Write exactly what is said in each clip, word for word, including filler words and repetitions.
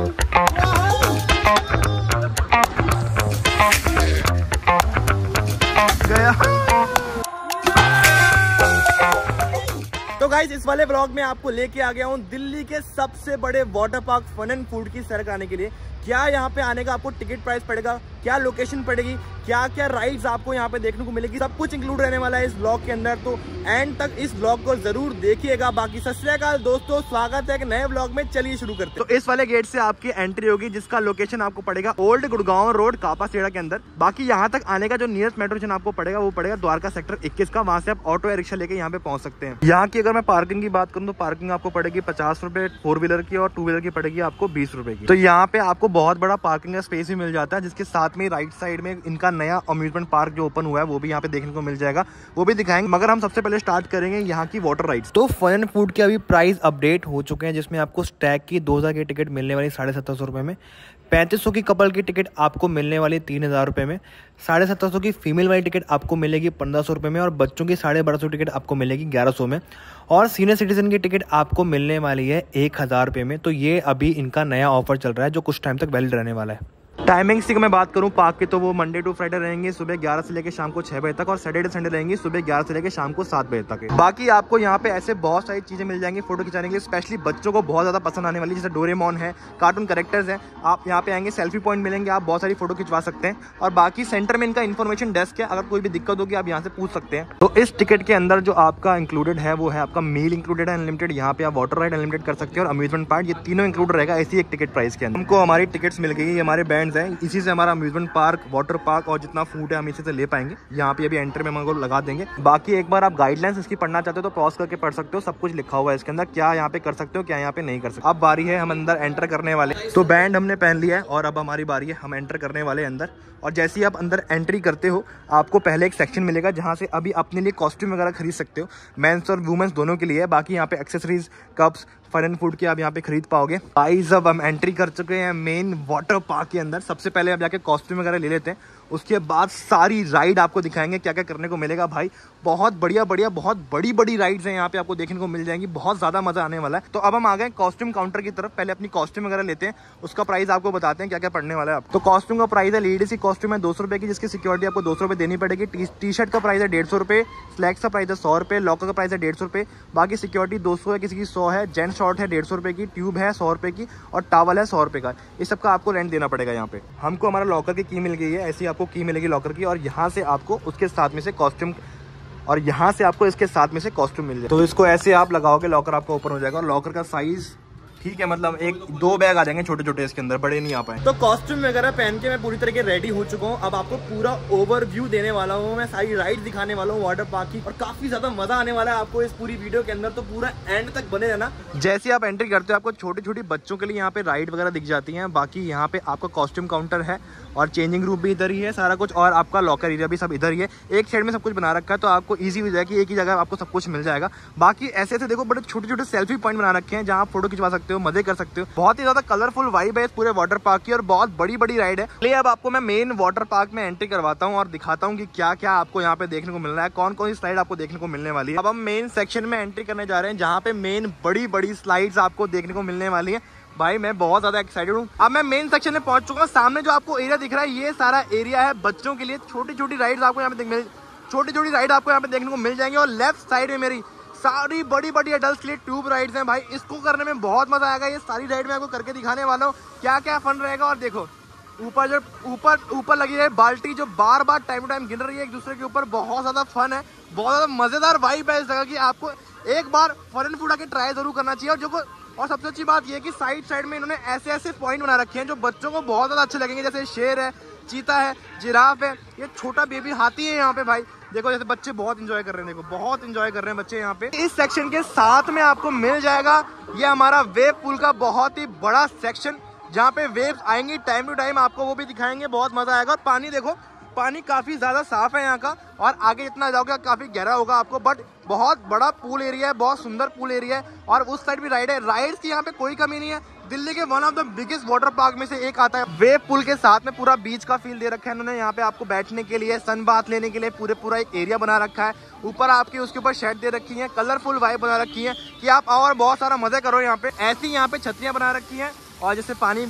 तो गाइस इस वाले ब्लॉग में आपको लेके आ गया हूँ दिल्ली के सबसे बड़े water park fun and food की सैर कराने के लिए। क्या यहाँ पे आने का आपको टिकट प्राइस पड़ेगा, क्या लोकेशन पड़ेगी, क्या क्या राइड्स आपको यहाँ पे देखने को मिलेगी, सब कुछ इंक्लूड रहने वाला है इस ब्लॉग के अंदर। तो एंड तक इस ब्लॉग को जरूर देखिएगा। बाकी सत श्री अकाल दोस्तों, स्वागत है एक नए ब्लॉग में। चलिए शुरू करते हैं। तो इस वाले गेट से आपकी एंट्री होगी जिसका लोकेशन आपको पड़ेगा ओल्ड गुड़गांव रोड कापासेड़ा के अंदर। बाकी यहाँ तक आने का जो नियरेस्ट मेट्रो स्टेशन आपको पड़ेगा वो पड़ेगा द्वारका सेक्टर इक्कीस का। वहाँ से आप ऑटो या रिक्शा लेके यहाँ पे पहुंच सकते हैं। यहाँ की अगर मैं पार्किंग की बात करूँ तो पार्किंग आपको पड़ेगी पचास रुपए फोर व्हीलर की और टू व्हीलर की पड़ेगी आपको बीस रुपए की। तो यहाँ पे आपको बहुत बड़ा पार्किंग का स्पेस भी मिल जाता है, जिसके साथ में राइट साइड में इनका नया अम्यूजमेंट पार्क जो ओपन हुआ है वो भी यहाँ पे देखने को मिल जाएगा, वो भी दिखाएंगे। मगर हम सबसे पहले स्टार्ट करेंगे यहाँ की वाटर राइड्स। तो फन एंड फूड के अभी प्राइस अपडेट हो चुके हैं, जिसमें आपको स्टैग की दो हजार की टिकट मिलने वाली साढ़े सत्तर सौ रुपए में, पैंतीस सौ की कपल की टिकट आपको मिलने वाली तीन हजार रुपये में, साढ़े सत्तर सौ की फीमेल वाली टिकट आपको मिलेगी पंद्रह सौ रुपये में, और बच्चों की साढ़े बारह सौ टिकट आपको मिलेगी ग्यारह सौ में, और सीनियर सिटीजन की टिकट आपको मिलने वाली है एक हज़ार रुपये में। तो ये अभी इनका नया ऑफर चल रहा है जो कुछ टाइम तक वैलिड रहने वाला है। टाइमिंग्स की मैं बात करूं पार्क की तो वो मंडे टू फ्राइडे रहेंगे सुबह ग्यारह से लेकर शाम को छह बजे तक, और सैटरडे संडे रहेंगे सुबह ग्यारह से लेकर शाम को सात बजे तक। बाकी आपको यहाँ पे ऐसे बहुत सारी चीजें मिल जाएंगी फोटो खिंचाने के लिए, स्पेशली बच्चों को बहुत ज्यादा पसंद आने वाली, जैसे डोरेमोन है, कार्टून कैरेक्टर्स हैं। आप यहाँ पे आएंगे, सेल्फी पॉइंट मिलेंगे, आप बहुत सारी फोटो खिंचवा सकते हैं। और बाकी सेंटर में इनका इन्फॉर्मेशन डेस्क है, अगर कोई भी दिक्कत होगी आप यहाँ से पूछ सकते हैं। तो इस टिकट के अंदर जो आपका इंक्लूडेड है वो है आपका मील इंक्लूडेड है अनलिमिटेड, यहाँ पे आप वाटर राइड अनलिमिटेड कर सकते हैं, और अम्यूजमेंट पार्क, ये तीनों इंक्लूड रहेगा ऐसी एक टिकट प्राइस के अंदर। हमको हमारी टिकट्स मिल गई, हमारे बैंड्स हैं, इसी से हमारा अम्यूजमेंट पार्क, वाटर पार्क और जितना फूड है हम इसी से ले पाएंगे। यहाँ पे अभी एंट्री में हमको लगा देंगे। बाकी एक बार आप गाइडलाइंस इसकी पढ़ना चाहते हो तो पॉज करके पढ़ सकते हो, सब कुछ लिखा हुआ है इसके अंदर, क्या यहाँ पे कर सकते हो क्या यहाँ पे नहीं कर सकते। अब बारी है हम अंदर एंटर करने वाले। तो बैंड हमने पहन लिया है और अब हमारी बारी है, हम एंटर करने वाले अंदर। और जैसे ही आप अंदर एंट्री करते हो आपको पहले एक सेक्शन मिलेगा जहाँ से अभी अपने लिए कॉस्ट्यूम वगैरह खरीद सकते हो, मेंस और वुमेन्स दोनों के लिए है। बाकी यहाँ पे accessories, cups, fun and food की आप यहाँ पे खरीद पाओगे। गाइस अब हम एंट्री कर चुके हैं मेन वाटर पार्क के अंदर। सबसे पहले आप जाके कॉस्ट्यूम वगैरह ले लेते हैं, उसके बाद सारी राइड आपको दिखाएंगे क्या क्या करने को मिलेगा। भाई बहुत बढ़िया बढ़िया बहुत बड़ी बड़ी राइड्स हैं यहाँ पे आपको देखने को मिल जाएंगी, बहुत ज्यादा मजा आने वाला है। तो अब हम आ गए कॉस्ट्यूम काउंटर की तरफ। पहले अपनी कॉस्ट्यूम वगैरह लेते हैं, उसका प्राइस आपको बताते हैं क्या क्या पड़ने वाला है। तो कॉस्ट्यूम का प्राइस है, लेडीज की कॉस्ट्यूम है दो सौ रुपए की, जिसकी सिक्योरिटी आपको दो सौ रुपए देनी पड़ेगी। टी शर्ट का प्राइस है डेढ़ सौ रुपए, स्लैक्स का प्राइस है सौ रुपए, लॉकर का प्राइस है डेढ़ सौ रुपए, बाकी सिक्योरिटी दो सौ है, किसी की सौ है, जेंट्स शॉर्ट है डेढ़ सौ रुपए की, ट्यूब है सौ रुपए की, और टावल है सौ रुपए का। इस सब का आपको रेंट देना पड़ेगा। यहाँ पे हमको हमारा लॉकर की की मिल गई है, ऐसी आपको की मिलेगी लॉकर की, और यहाँ से आपको उसके साथ में से कॉस्ट्यूम, और यहाँ से आपको इसके साथ में से कॉस्ट्यूम मिल जाए। तो इसको ऐसे आप लगाओगे, लॉकर आपका ओपन हो जाएगा। और लॉकर का साइज ठीक है, मतलब एक दो बैग आ जाएंगे छोटे छोटे इसके अंदर, बड़े नहीं आ पाए। तो कॉस्ट्यूम वगैरह पहन के मैं पूरी तरीके रेडी हो चुका हूँ। अब आपको पूरा ओवरव्यू देने वाला हूँ, मैं सारी राइड दिखाने वाला हूँ वाटर पार्क की, और काफी ज्यादा मजा आने वाला है आपको इस पूरी वीडियो के अंदर। तो पूरा एंड तक बने रहना। जैसे आप एंट्री करते हो आपको छोटी छोटी बच्चों के लिए यहाँ पे राइड वगैरह दिख जाती है। बाकी यहाँ पे आपका कॉस्ट्यूम काउंटर है, और चेंजिंग रूम भी इधर ही है सारा कुछ, और आपका लॉकर एरिया भी सब इधर ही है। एक साइड में सब कुछ बना रखा है, तो आपको ईजी हो जाएगी, एक ही जगह आपको सब कुछ मिल जाएगा। बाकी ऐसे ऐसे देखो बड़े छोटे छोटे सेल्फी पॉइंट बना रखे हैं जहाँ आप फोटो खिंचवा सकते हो, मजे कर सकते हो। बहुत ही ज्यादा कलरफुल वाइब है इस पूरे वाटर पार्क की, और बहुत बड़ी बड़ी राइड है। चलिए अब आपको मैं मेन वाटर पार्क में एंट्री करवाता हूँ और दिखाता हूँ कि क्या क्या आपको यहाँ पे देखने को मिल रहा है, कौन कौन सी स्लाइड आपको देखने को मिलने वाली है। अब हम मेन सेक्शन में एंट्री करने जा रहे हैं, जहाँ पे मेन बड़ी बड़ी स्लाइड्स आपको देखने को मिलने वाली है। भाई मैं बहुत ज्यादा एक्साइटेड हूँ। अब मैं मेन सेक्शन में पहुंच चुका हूँ। सामने जो आपको एरिया दिख रहा है ये सारा एरिया है बच्चों के लिए। छोटी छोटी राइड्स आपको यहाँ पे छोटी छोटी राइड आपको यहाँ पे देखने को मिल जाएंगे। और लेफ्ट साइड में मेरी सारी बड़ी बड़ी एडल्ट के लिए ट्यूब राइड्स हैं। भाई इसको करने में बहुत मजा आएगा। ये सारी राइड में आपको करके दिखाने वाला हूँ क्या क्या फन रहेगा। और देखो ऊपर जो ऊपर ऊपर लगी है बाल्टी जो बार बार टाइम टू टाइम गिर रही है एक दूसरे के ऊपर, बहुत ज्यादा फन है, बहुत ज्यादा मजेदार वाइब है इस जगह की। आपको एक बार फन एंड फूड आके ट्राई जरूर करना चाहिए। और जो और सबसे अच्छी बात ये है कि साइड साइड में इन्होंने ऐसे ऐसे पॉइंट बना रखे हैं जो बच्चों को बहुत ज्यादा अच्छे लगेंगे, जैसे शेर है, चीता है, जिराफ है, ये छोटा बेबी हाथी है यहाँ पे। भाई देखो जैसे बच्चे बहुत इंजॉय कर रहे हैं, देखो बहुत इंजॉय कर रहे हैं बच्चे यहाँ पे। इस सेक्शन के साथ में आपको मिल जाएगा ये हमारा वेव पूल का बहुत ही बड़ा सेक्शन, जहाँ पे वेव्स आएंगी टाइम टू टाइम, आपको वो भी दिखाएंगे, बहुत मजा आएगा। और पानी देखो, पानी काफी ज्यादा साफ है यहाँ का, और आगे जितना जाओगे काफी गहरा होगा आपको, बट बहुत बड़ा पूल एरिया है, बहुत सुंदर पूल एरिया है। और उस साइड भी राइड है, राइड्स की यहाँ पे कोई कमी नहीं है। दिल्ली के one of the biggest water park में से एक आता है। वेव पूल के साथ में पूरा बीच का फील दे रखा है इन्होंने। यहाँ पे आपको बैठने के लिए, सन बाथ लेने के लिए पूरे पूरा एक एरिया बना रखा है। ऊपर आपकी उसके ऊपर शेड दे रखी है, कलरफुल वाइब बना रखी है कि आप और बहुत सारा मजे करो। यहाँ पे ऐसी यहाँ पे छतरियां बना रखी हैं और जैसे पानी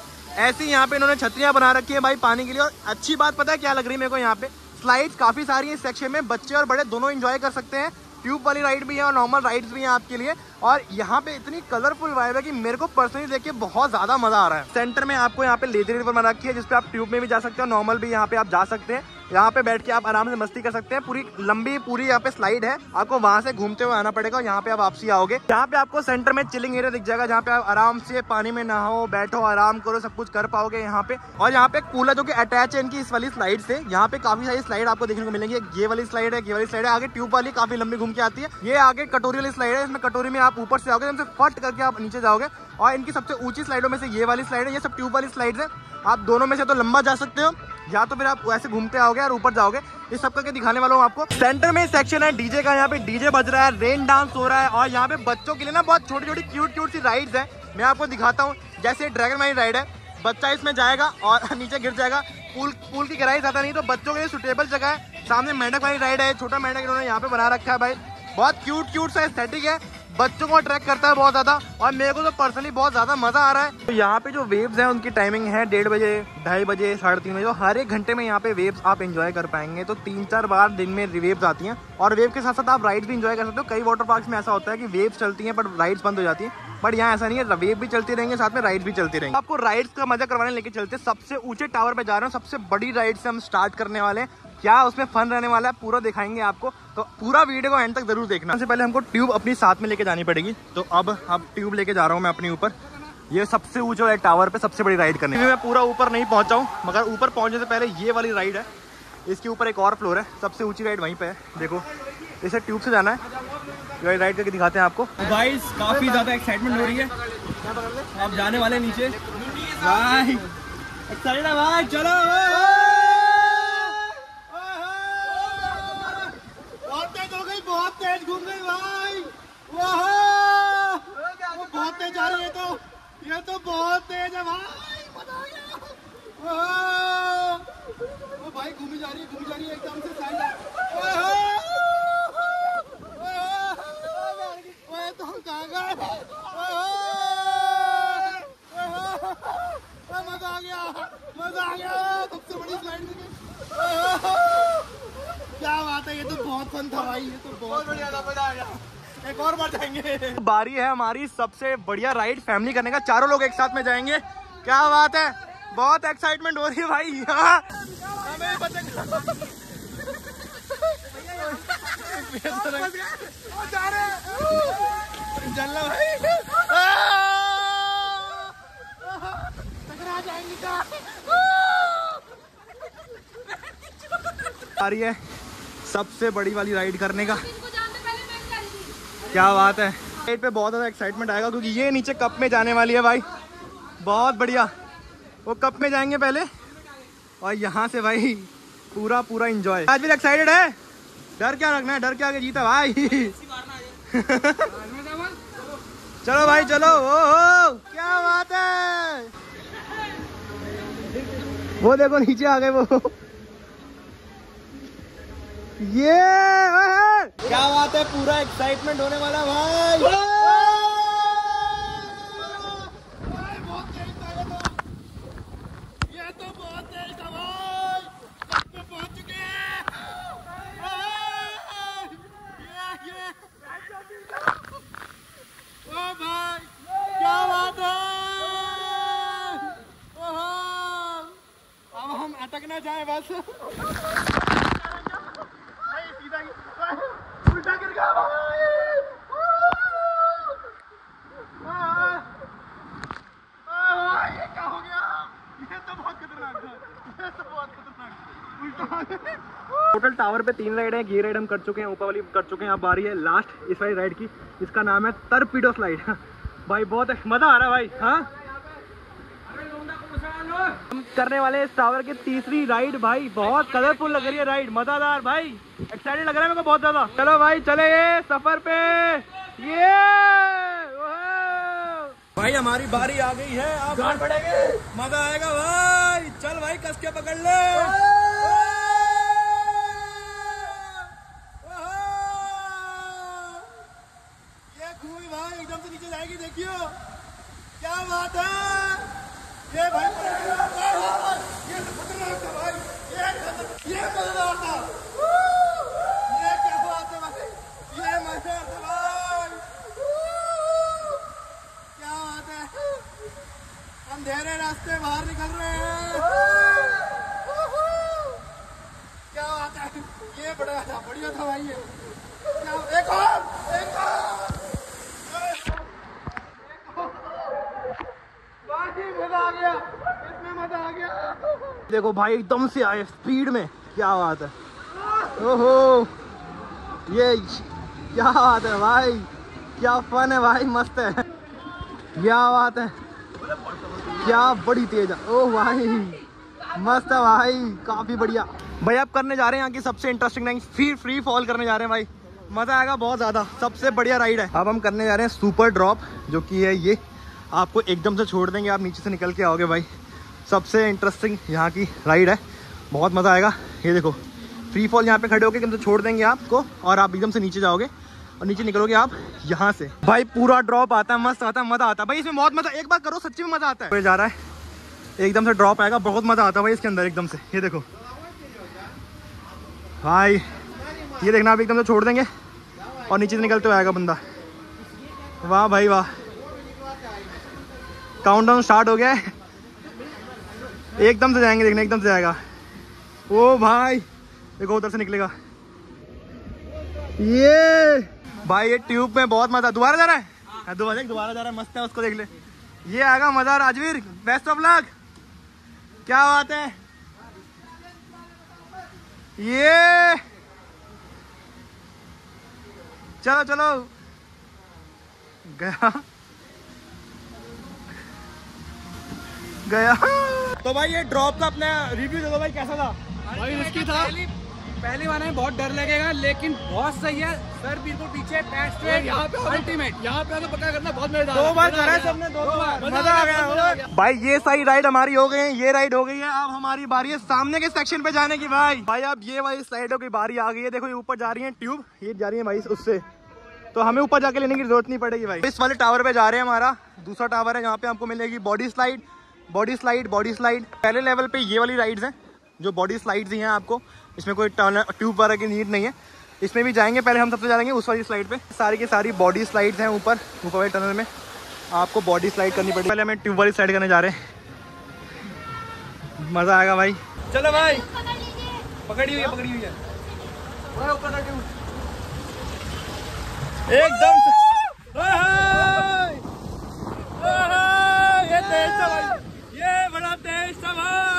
ऐसे ही यहाँ पे इन्होंने छतरियाँ बना रखी है भाई पानी के लिए। और अच्छी बात पता है क्या लग रही है मेरे को, यहाँ पे स्लाइड्स काफ़ी सारी है इस सेक्शन में, बच्चे और बड़े दोनों एंजॉय कर सकते हैं। ट्यूब वाली राइड भी है और नॉर्मल राइड्स भी हैं आपके लिए। और यहाँ पे इतनी कलरफुल वाइब है कि मेरे को पर्सनली देख के बहुत ज़्यादा मज़ा आ रहा है। सेंटर में आपको यहाँ पे लेजर रिवर बना रखी है जिसपे आप ट्यूब में भी जा सकते हो, नॉर्मल भी यहाँ पे आप जा सकते हैं। यहाँ पे बैठ के आप आराम से मस्ती कर सकते हैं। पूरी लंबी पूरी यहाँ पे स्लाइड है, आपको वहाँ से घूमते हुए आना पड़ेगा। यहाँ पे आप वापसी आओगे, यहाँ पे आपको सेंटर में चिलिंग एरिया दिख जाएगा जहाँ पे आप आराम से पानी में नहाओ, बैठो, आराम करो, सब कुछ कर पाओगे यहाँ पे। और यहाँ पे एक पूल है जो कि अटैच है इनकी इस वाली स्लाइड से। यहाँ पे काफी सारी स्लाइड आपको देखने को मिलेंगी। ये वाली स्लाइड है, ये वाली स्लाइड है, आगे ट्यूब वाली काफी लंबी घूम के आती है। ये आगे कटोरी वाली स्लाइड है, इसमें कटोरी में आप ऊपर से आओगे, हमसे फट करके आप नीचे जाओगे। और इनकी सबसे ऊंची स्लाइडों में से ये वाली स्लाइड है, ये सब ट्यूब वाली स्लाइड है। आप दोनों में से तो लंबा जा सकते हो या तो फिर आप वैसे घूमते आओगे और ऊपर जाओगे। इस सब करके दिखाने वाला हूँ आपको। सेंटर में सेक्शन है डीजे का, यहाँ पे डीजे बज रहा है, रेन डांस हो रहा है। और यहाँ पे बच्चों के लिए ना बहुत छोटी छोटी क्यूट क्यूट सी राइड्स है, मैं आपको दिखाता हूँ। जैसे ड्रैगन वाली राइड है, बच्चा इसमें जाएगा और नीचे गिर जाएगा। पूल पूल की गहराई ज्यादा नहीं, तो बच्चों के लिए सुटेबल जगह है। सामने मेंढक वाली राइड है, छोटा मेंढक इन्होंने यहाँ पे बना रखा है भाई, बहुत क्यूट क्यूट सा एस्थेटिक है, बच्चों को अट्रैक्ट करता है बहुत ज्यादा। और मेरे को तो पर्सनली बहुत ज्यादा मजा आ रहा है। तो यहाँ पे जो वेव्स हैं उनकी टाइमिंग है डेढ़ बजे, ढाई बजे, साढ़े तीन बजे। तो हर एक घंटे में यहाँ पे वेव्स आप एंजॉय कर पाएंगे। तो तीन चार बार दिन में वेव्स आती हैं और वेव के साथ साथ आप राइड्स भी एंजॉय कर सकते हो। कई वाटर पार्क्स में ऐसा होता है कि वेव्स चलती हैं बट राइड्स बंद हो जाती हैं, बट यहाँ ऐसा नहीं है, वेव भी चलती रहेंगे, साथ में राइड्स भी चलती रहेंगे। आपको राइड्स का मजा करवाने लेके चलते सबसे ऊंचे टावर पे जा रहे हैं। सबसे बड़ी राइड से हम स्टार्ट करने वाले हैं, क्या उसमें फन रहने वाला है पूरा दिखाएंगे आपको। तो पूरा वीडियो को एंड तक जरूर देखना। सबसे पहले हमको ट्यूब अपनी साथ में लेके जानी पड़ेगी। तो अब अब ट्यूब लेके जा रहा हूँ मैं अपने ऊपर, ये सबसे ऊंचे वाले टावर पे सबसे बड़ी राइड करने। मैं पूरा ऊपर नहीं पहुंचा हूँ, मगर ऊपर पहुंचने से पहले ये वाली राइड है, इसके ऊपर एक और फ्लोर है, सबसे ऊंची राइड वहीं पे है। देखो इसे ट्यूब से जाना है, ये राइड करके दिखाते हैं आपको। गाइस काफी ज्यादा एक्साइटमेंट हो रही है, अब जाने वाले नीचे भाई, एक्साइटेड है भाई, चलो। बहुत तेज घूम गई भाई, वाह वो बहुत तेज आ रही है, तो ये तो बहुत तेज है भाई, मजा आ गया। वो भाई घूमी जा रही है, घूमी जा रही है एकदम से साइड है। ओए तो कहाँ गए, मजा आ गया, मजा आ गया, सबसे बड़ी स्लाइड देखी, क्या बात है, ये तो बहुत फन था भाई, ये तो बहुत बढ़िया था, मजा आ गया, एक और बार जाएंगे। बारी है हमारी सबसे बढ़िया राइड फैमिली करने का, चारों लोग एक साथ में जाएंगे, क्या बात है, बहुत एक्साइटमेंट हो रही है भाई। यहाँ हमें जा रहे जल्ला भाई, टकरा जाएंगे क्या, आ रही है सबसे बड़ी वाली राइड करने का, क्या बात है। राइड पे बहुत ज़्यादा एक्साइटमेंट आएगा क्योंकि ये नीचे कप में जाने वाली है भाई, बहुत बढ़िया। वो कप में जाएंगे पहले और यहाँ से भाई पूरा पूरा एंजॉय। आज भी एक्साइटेड है, डर क्या रखना है, डर के आगे जीता भाई। चलो भाई चलो, ओ हो क्या बात है, वो देखो नीचे आ गए वो, ये क्या बात है, पूरा एक्साइटमेंट होने वाला भाई। बहुत तेज था ये तो, ये तो बहुत तेज था भाई, पे पहुंच चुके हैं। ये ये ओ भाई क्या बात है, अब हम अटक ना जाए बस, उल्टा गिर गया भाई, ये क्या हो गया, ये तो बहुत खतरनाक था, ये तो बहुत खतरनाक उल्टा। टोटल टावर पे तीन राइड है, ये राइड हम कर चुके हैं, ऊपर वाली कर चुके हैं, अब बारी है लास्ट इस वाली राइड की, इसका नाम है टॉरपीडो स्लाइड। भाई बहुत मजा आ रहा है भाई। हाँ हम करने वाले इस टावर की तीसरी राइड भाई, बहुत कलरफुल लग रही है राइड, मजेदार भाई, एक्साइटेड लग रहा है मेरे को बहुत ज्यादा। चलो भाई चले ये सफर पे, ये भाई हमारी बारी आ गई है, अब बढ़ेंगे, मजा आएगा भाई, चल भाई कस के पकड़ ले। ये घूमी भाई एकदम से नीचे जाएगी, देखियो क्या बात है। अंधेरे रास्ते बाहर निकल रहे हैं। क्या बात है, ये बड़ा था, बढ़िया था भाई। ये क्या, एक और, एक और, मजा आ गया, इतना मजा आ गया। देखो भाई एकदम से आए स्पीड में, क्या बात है। ओहो, ये क्या बात है भाई, क्या फन है भाई, मस्त है, क्या बात है, क्या बड़ी तेज है। ओह भाई मस्त है भाई, काफी बढ़िया भाई। आप करने जा रहे हैं यहाँ की सबसे इंटरेस्टिंग राइड, फिर फ्री फॉल करने जा रहे हैं भाई, मजा आएगा बहुत ज्यादा, सबसे बढ़िया राइड है। अब हम करने जा रहे हैं सुपर ड्रॉप, जो कि है ये, आपको एकदम से छोड़ देंगे, आप नीचे से निकल के आओगे भाई। सबसे इंटरेस्टिंग यहाँ की राइड है, बहुत मजा आएगा। ये देखो फ्री फॉल, यहाँ पे खड़े होके एकदम से छोड़ देंगे आपको और आप एकदम से नीचे जाओगे और नीचे निकलोगे आप यहाँ से। भाई पूरा ड्रॉप आता है, मस्त आता है, मजा आता है भाई इसमें, बहुत मजा, एक बार करो सच्ची में मजा आता है। जा रहा है एकदम से ड्रॉप आएगा, बहुत मजा आता है भाई इसके अंदर एकदम से। ये देखो भाई, ये देखना आप एकदम से छोड़ देंगे और नीचे से निकलते हुए आएगा बंदा। वाह भाई वाह, काउंटडाउन स्टार्ट हो गया है, एकदम से जाएंगे, देखना एकदम से जाएगा। ओ भाई देखो उधर से निकलेगा ये भाई, ये ट्यूब में बहुत मजा। दोबारा जा रहा है, दोबारा दोबारा जा रहा है, मस्त है, उसको देख ले, ये आएगा मजा। राजवीर बेस्ट ऑफ लक, क्या बात है। ये चलो चलो, गया गया। तो भाई ये ड्रॉप का अपना रिव्यू दे दो भाई, कैसा था भाई? रिस्की था, पहली बार में बहुत डर लगेगा, लेकिन बहुत सही है सर, बिल्कुल पीछे पैर स्ट्रेट, यहाँ पे अल्टीमेट, यहाँ पे तो पक्का करना बहुत मजेदार। दो बार करा है सबने, दो बार मजा आ गया भाई। ये सारी राइड हमारी हो गई है, ये राइड हो गई है, अब हमारी बारी है सामने के सेक्शन पे जाने की भाई। भाई अब ये वाली स्लाइडों की बारी आ गई है, देखो ये ऊपर जा रही है ट्यूब, ये जा रही है भाई उससे, तो हमें ऊपर जाके लेने की जरूरत नहीं पड़ेगी भाई। इस वाले टावर पे जा रहे हैं, हमारा दूसरा टावर है, यहाँ पे आपको मिलेगी body slide, body slide, body slide. पहले लेवल पे ये वाली राइड्स हैं जो बॉडी स्लाइड्स ही हैं आपको, इसमें कोई ट्यूब वगैरह की नीड नहीं है, इसमें भी जाएंगे। पहले हम सबसे जाएंगे उस वाली स्लाइड पे, सारी की सारी बॉडी स्लाइड्स हैं ऊपर, ऊपर वाले टनल में आपको बॉडी स्लाइड करनी पड़ेगी। पहले हमें ट्यूब वाली स्लाइड करने जा रहे हैं, मजा आएगा भाई। चलो भाई, पकड़ी हुई है, पकड़ी हुई है एकदम से। ये तेज था भाई, ये बड़ा तेज था भाई।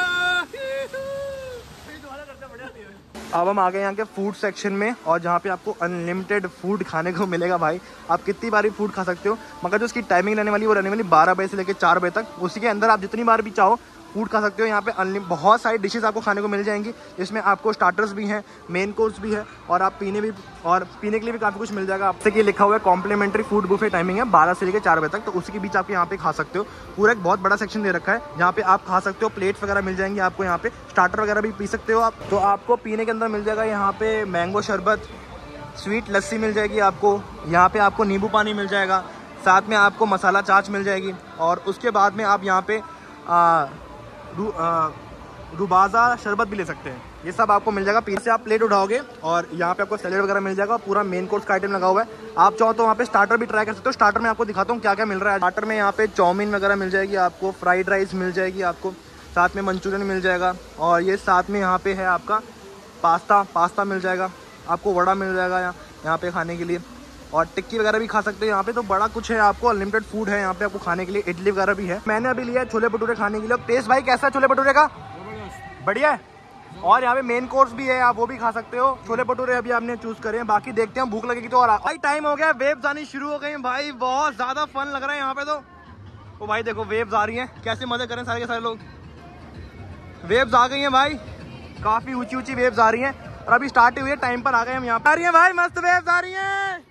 अब हम आ गए यहाँ के फूड सेक्शन में, और जहाँ पे आपको अनलिमिटेड फूड खाने को मिलेगा भाई, आप कितनी बार भी फूड खा सकते हो, मगर जो उसकी टाइमिंग रहने वाली वो रहने वाली बारह बजे से लेकर चार बजे तक, उसी के अंदर आप जितनी बार भी चाहो फूड खा सकते हो। यहाँ पे अनलिमिटेड बहुत सारी डिशेस आपको खाने को मिल जाएंगी, इसमें आपको स्टार्टर्स भी हैं, मेन कोर्स भी है, और आप पीने भी, और पीने के लिए भी काफ़ी कुछ मिल जाएगा आपसे। कि लिखा हुआ है कॉम्प्लीमेंट्री फूड बुफे, टाइमिंग है बारह से लेकर चार बजे तक, तो उसी के बीच आप यहाँ पे खा सकते हो। पूरा एक बहुत बड़ा सेक्शन दे रखा है जहाँ पे आप खा सकते हो, प्लेट्स वगैरह मिल जाएंगी आपको, यहाँ पे स्टार्टर वगैरह भी पी सकते हो आप। तो आपको पीने के अंदर मिल जाएगा यहाँ पे मैंगो शरबत, स्वीट लस्सी मिल जाएगी आपको, यहाँ पे आपको नींबू पानी मिल जाएगा, साथ में आपको मसाला चाच मिल जाएगी, और उसके बाद में आप यहाँ पे आ, रू, रूबाजा शरबत भी ले सकते हैं। ये सब आपको मिल जाएगा। पीछे से आप प्लेट उठाओगे और यहाँ पे आपको सैलेड वगैरह मिल जाएगा, पूरा मेन कोर्स का आइटम लगा हुआ है। आप चाहो तो वहाँ पे स्टार्टर भी ट्राई कर सकते हो। स्टार्टर में आपको दिखाता हूँ क्या क्या मिल रहा है। स्टार्टर में यहाँ पे चाउमीन वगैरह मिल जाएगी आपको, फ्राइड राइस मिल जाएगी आपको, साथ में मंचूरियन मिल जाएगा, और ये साथ में यहाँ पे है आपका पास्ता पास्ता मिल जाएगा आपको, वड़ा मिल जाएगा यहाँ यहाँ पे खाने के लिए, और टिक्की वगैरह भी खा सकते हैं यहाँ पे। तो बड़ा कुछ है आपको, अनलिमिटेड फूड है यहाँ पे आपको खाने के लिए। इडली वगैरह भी है। मैंने अभी लिया है छोले भटूरे खाने के लिए। टेस्ट भाई कैसा है छोले भटूरे का? बढ़िया है। और यहाँ पे मेन कोर्स भी है, आप वो भी खा सकते हो। छोले भटूरे अभी आपने चूज करे हैं, बाकी देखते हैं भूख लगेगी तो। और भाई टाइम हो गया, वेव्स आनी शुरू हो गई भाई, बहुत ज्यादा फन लग रहा है यहाँ पे। तो ओ भाई देखो वेव्स आ रही हैं, कैसे मजे करें सारे के सारे लोग। वेव्स आ गई हैं भाई, काफी ऊंची ऊंची वेव्स आ रही हैं, और अभी स्टार्ट हुई है, टाइम पर आ गए हम यहाँ पे। आ रही है भाई, मस्त वेव्स आ रही हैं।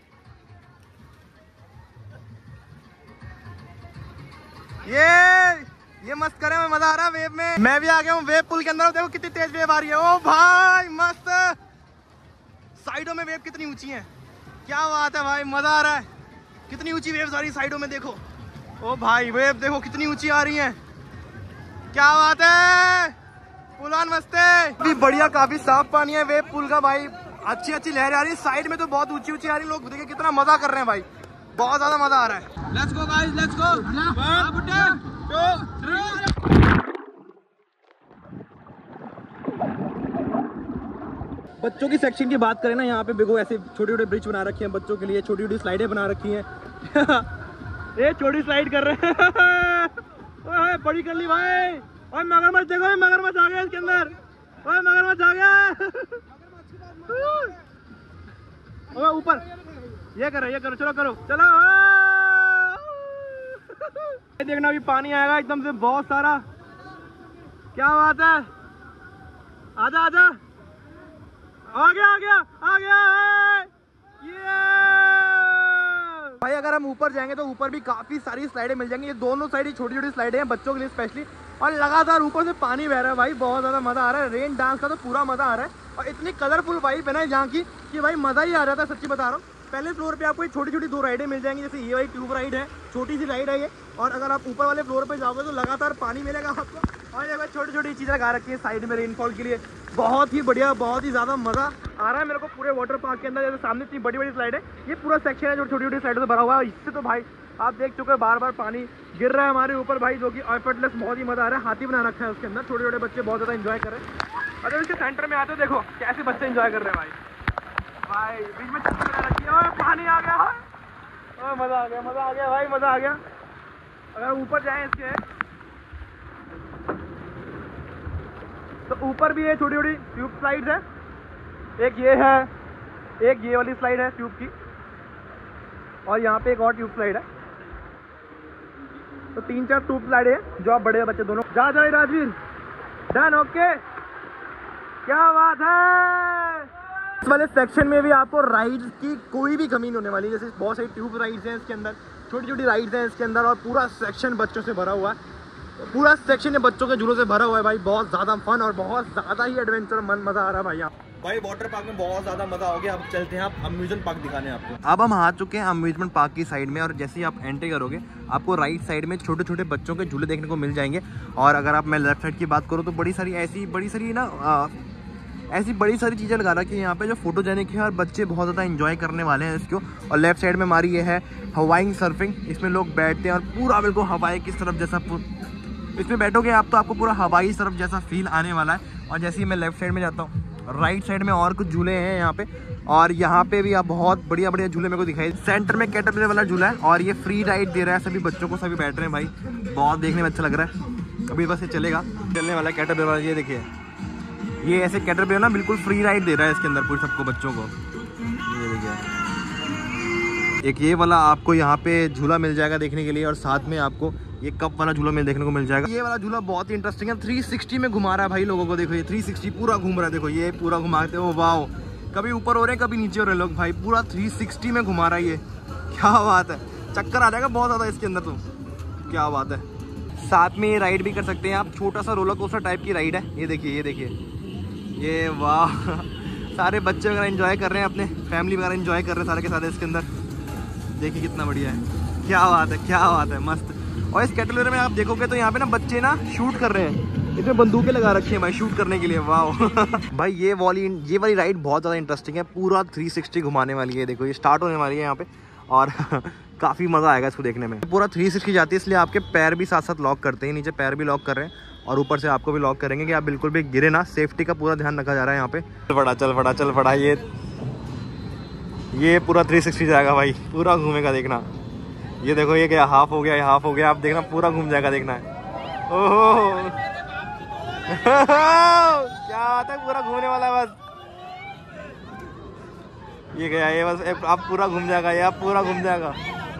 ये ये मस्त करे में मजा आ रहा है वेव में। मैं भी आ गया हूँ वेव पूल के अंदर। देखो कितनी तेज वेव आ रही है। ओ भाई मस्त, साइडों में वेव कितनी ऊंची है, क्या बात है भाई, मजा आ रहा है। कितनी ऊंची वेव्स आ रही है साइडों में, देखो। ओ भाई वेव देखो कितनी ऊंची आ रही है, क्या बात है। पुलान मस्त है, काफी बढ़िया, काफी साफ पानी है वेव पूल का भाई। अच्छी अच्छी लहरें आ रही है, साइड में तो बहुत ऊंची ऊंची आ रही है। लोग देखिए कितना मजा कर रहे हैं भाई, बहुत ज्यादा मजा आ रहा है। Let's go guys, let's go. One two three बच्चों की सेक्शन की बात करें ना, यहाँ पे देखो ऐसे छोटे छोटे ब्रिज बना रखे हैं बच्चों के लिए, छोटी छोटी स्लाइडें बना रखी हैं। ये छोटी स्लाइड कर रहे हैं। ओए बड़ी कर ली भाई। ओए मगरमच्छ देखो, मगरमच्छ आ गया इसके अंदर। ओए मगरमच्छ आ गया। ओए ऊपर ये करो, ये करो, चलो करो, चलो। देखना अभी पानी आएगा एकदम से बहुत सारा। क्या बात है, आजा आजा, आ गया आ गया आ गया। ये भाई अगर हम ऊपर जाएंगे तो ऊपर भी काफी सारी स्लाइडें मिल जाएंगी। ये दोनों साइड छोटी छोटी स्लाइडें हैं बच्चों के लिए स्पेशली, और लगातार ऊपर से पानी बह रहा है भाई, बहुत ज्यादा मजा आ रहा है। रेन डांस का तो पूरा मजा आ रहा है, और इतनी कलरफुल वाइब है ना यहाँ की कि भाई मजा ही आ रहा था, सच्ची बता रहा हूँ। पहले फ्लोर पे आपको छोटी छोटी दो राइडें मिल जाएंगी, जैसे ये वाली ट्यूब राइड है, छोटी सी राइड है ये। और अगर आप ऊपर वाले फ्लोर पे जाओगे तो लगातार पानी मिलेगा आपको, और ये छोटी छोटी चीज़ें लगा रखी है साइड में रेनफॉल के लिए। बहुत ही बढ़िया, बहुत ही ज़्यादा मज़ा आ रहा है मेरे को पूरे वाटर पार्क के अंदर। जैसे सामने इतनी बड़ी बड़ी स्लाइड है, ये पूरा सेक्शन है जो छोटी छोटी स्लाइडों से भरा हुआ है। इससे तो भाई आप देख चुके हैं बार बार पानी गिर रहा है हमारे ऊपर भाई, जो कि एफर्टलेस, बहुत ही मज़ा आ रहा है। हाथी बना रखा है उसके अंदर, छोटे छोटे बच्चे बहुत ज़्यादा इन्जॉय कर रहे हैं। अगर इसके सेंटर में आते हो देखो कैसे बच्चे इन्जॉय कर रहे हैं भाई। भाई बीच में चक्कर बना रखी है, ओए पानी आ गया, ओए मज़ा आ गया, मज़ा आ गया भाई, मज़ा आ गया। अगर ऊपर जाएं इसके तो ऊपर भी है छोटी छोटी ट्यूब स्लाइड्स है, एक ये है, एक ये वाली स्लाइड है ट्यूब की, और यहाँ पे एक और ट्यूब स्लाइड है। तो तीन चार ट्यूब स्लाइड है जो आप बड़े बच्चे दोनों जा जाए। राजवीर डन, ओके, क्या बात है। इस वाले सेक्शन में भी आपको राइड्स की कोई भी कमी नहीं होने वाली। जैसे बहुत सारी ट्यूब राइड्स हैं इसके अंदर, छोटी छोटी राइड्स हैं इसके अंदर, और पूरा सेक्शन बच्चों से भरा हुआ है। पूरा सेक्शन है बच्चों के झूलों से भरा हुआ है भाई। बहुत ज़्यादा फन और बहुत ज़्यादा ही एडवेंचर, मन मज़ा आ रहा है भाई यहाँ भाई। वाटर पार्क में बहुत ज़्यादा मज़ा हो गया। अब चलते हैं आप अम्यूजमेंट पार्क दिखाने आपको। अब हम आ चुके हैं अम्यूजमेंट पार्क की साइड में, और जैसे ही आप एंट्री करोगे आपको राइट साइड में छोटे छोटे बच्चों के झूले देखने को मिल जाएंगे। और अगर आप मैं लेफ्ट साइड की बात करूँ तो बड़ी सारी ऐसी बड़ी सारी ना आ, ऐसी बड़ी सारी चीज़ें लगा रखी है यहाँ पे जो फोटोजेनिक है, और बच्चे बहुत ज़्यादा एंजॉय करने वाले हैं इसको। और लेफ्ट साइड में हमारी ये है हवाई सर्फिंग, इसमें लोग बैठते हैं और पूरा बिल्कुल हवाई की तरफ जैसा, इसमें बैठोगे आप तो आपको पूरा हवाई तरफ जैसा फील आने वाला है। और जैसे ही मैं लेफ्ट साइड में जाता हूँ, राइट साइड में और कुछ झूले हैं यहाँ पे, और यहाँ पे भी आप बहुत बढ़िया बढ़िया झूले मेरे को दिखाई। सेंटर में कैटरपिलर वाला झूला है, और ये फ्री राइड दे रहा है सभी बच्चों को, सभी बैठ रहे हैं भाई, बहुत देखने में अच्छा लग रहा है। अभी बस ये चलेगा, चलने वाला कैटरपिलर वाला। ये देखिए, ये ऐसे कैटरपिलर ना बिल्कुल फ्री राइड दे रहा है इसके अंदर पूरे सबको बच्चों को। ये देखिए, एक ये वाला आपको यहाँ पे झूला मिल जाएगा देखने के लिए, और साथ में आपको ये कप वाला झूला में देखने को मिल जाएगा। ये वाला झूला बहुत ही इंटरेस्टिंग है, तीन सौ साठ में घुमा रहा है भाई लोगों को। देखो ये तीन सौ साठ पूरा घूम रहा है, देखो ये पूरा घुमाते हो, वाओ। कभी ऊपर हो रहे हैं कभी नीचे हो रहे हैं लोग भाई, पूरा तीन सौ साठ में घुमा रहा है ये, क्या बात है। चक्कर आ जाएगा बहुत ज़्यादा इसके अंदर तो, क्या बात है। साथ में ये राइड भी कर सकते हैं आप, छोटा सा रोलर कोस्टर टाइप की राइड है। ये देखिए, ये देखिए, ये वाह। सारे बच्चे वगैरह एंजॉय कर रहे हैं, अपने फैमिली वगैरह एंजॉय कर रहे हैं सारे के सारे इसके अंदर। देखिए कितना बढ़िया है, क्या बात है, क्या बात है, मस्त। और इस कैटरपिलर में आप देखोगे तो यहाँ पे ना बच्चे ना शूट कर रहे हैं, इसमें बंदूकें लगा रखी हैं भाई शूट करने के लिए, वाह। भाई ये वाली ये वाली राइड बहुत ज़्यादा इंटरेस्टिंग है, पूरा तीन सौ साठ घुमाने वाली है। देखो ये स्टार्ट होने वाली है यहाँ पे, और काफ़ी मज़ा आएगा इसको देखने में। पूरा तीन सौ साठ जाती है, इसलिए आपके पैर भी साथ साथ लॉक करते हैं, नीचे पैर भी लॉक कर रहे हैं, और ऊपर से आपको भी लॉक करेंगे कि आप बिल्कुल भी गिरे ना। सेफ्टी का पूरा ध्यान रखा जा रहा है यहाँ पे। चल पड़ा चल पड़ा चल पड़ा ये ये पूरा तीन सौ साठ जाएगा भाई, पूरा घूमेगा, देखना। ये देखो, ये क्या हाफ हो गया, ये हाफ हो गया, आप देखना पूरा घूम जाएगा, देखना है। ओहो क्या बात है, पूरा घूमने वाला है बस। ये गया, ये बस आप पूरा घूम जाएगा, ये आप पूरा घूम जाएगा।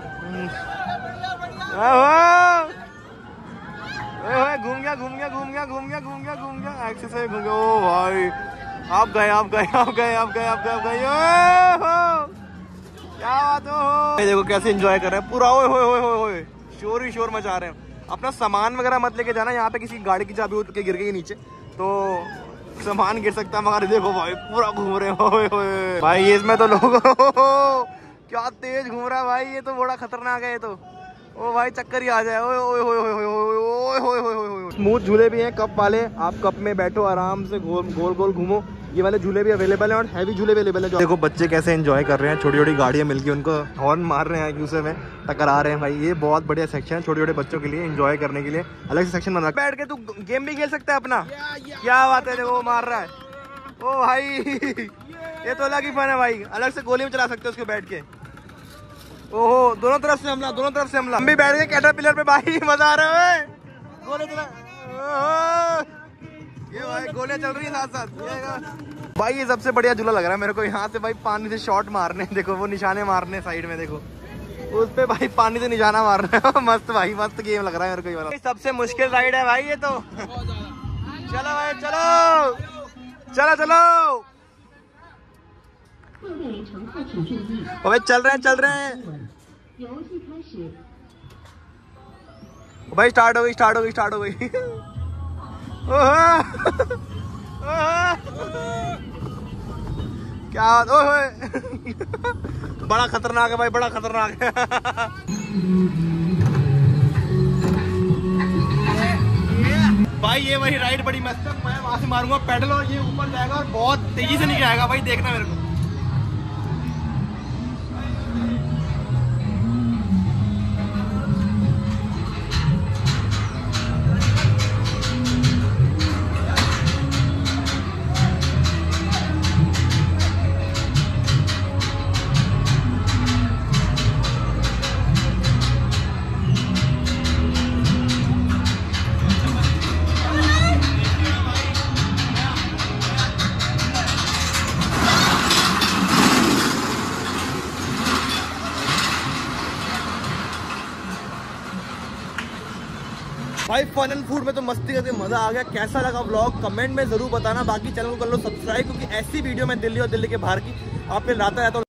घूम गया घूम गया घूम गया घूम गया घूम गया घूम गया एक्सेस से घूम गया। ओ भाई आप गए आप गए आप गए आप गए आप गए आप गए क्या बात हो। देखो कैसे एंजॉय कर रहे हैं पूरा, ओए होए होए होए होए, शोर ही शोर मचा रहे हैं। अपना सामान वगैरह मत लेके जाना, यहाँ पे किसी गाड़ी की चाबी उठ के गिर गई नीचे तो सामान गिर सकता है, मगर देखो भाई पूरा घूम रहे हो भाई। ये इसमें तो लोग क्या तेज घूम रहा है भाई, ये तो बड़ा खतरनाक है ये तो। ओ भाई चक्कर ही आ जाए। ओए ओए ओए ओए ओए ओए ओए ओए। स्मूथ झूले भी हैं कप वाले, आप कप में बैठो आराम से गोल गोल गोल घूमो। ये वाले झूले भी अवेलेबल हैं और हैवी झूले अवेलेबल है। देखो बच्चे कैसे एंजॉय कर रहे हैं, छोटी छोटी गाड़ियां मिलकर उनको हॉर्न मार रहे हैं, एक दूसरे में टकरा रहे हैं भाई। ये बहुत बढ़िया सेक्शन है छोटे छोटे बच्चों के लिए एंजॉय करने के लिए, अलग से सेक्शन बना। बैठ के तू गेम भी खेल सकता है अपना, क्या बात है। देखो मार रहा है, ओ भाई ये तो अलग ही फन है भाई, अलग से गोली में चला सकते हो उसको बैठ के। ओहो दोनों तरफ से हमला, दोनों तरफ से हमला। हम भी बैठ गए कैटरपिलर पे भाई, मजा आ रहा है। गोले चला, ये भाई गोलियां चल रही है साथ साथ। भाई ये सबसे बढ़िया झूला लग रहा है मेरे को, यहाँ से भाई पानी से शॉट मारने, देखो वो निशाने मारने साइड में, देखो उस पे भाई पानी से निशाना मार रहे हो। मस्त भाई, मस्त गेम लग रहा है मेरे को ये वाला। सबसे मुश्किल राइड है भाई ये तो। चलो भाई चलो चलो चलो भाई, चल रहे हैं चल रहे हैं भाई। स्टार्ट हो गई स्टार्ट हो गई स्टार्ट हो गई। क्या ओए बड़ा खतरनाक है भाई, बड़ा खतरनाक है। भाई ये वही राइड बड़ी मस्त है। मैं वहां से मारूंगा पेडल और ये ऊपर जाएगा और बहुत तेजी से नीचे आएगा भाई, देखना मेरे को। भाई फन एंड फूड में तो मस्ती करके मजा आ गया। कैसा लगा व्लॉग कमेंट में जरूर बताना। बाकी चैनल को कर लो सब्सक्राइब, क्योंकि ऐसी वीडियो मैं दिल्ली और दिल्ली के बाहर की आप पे लाता रहता हूँ।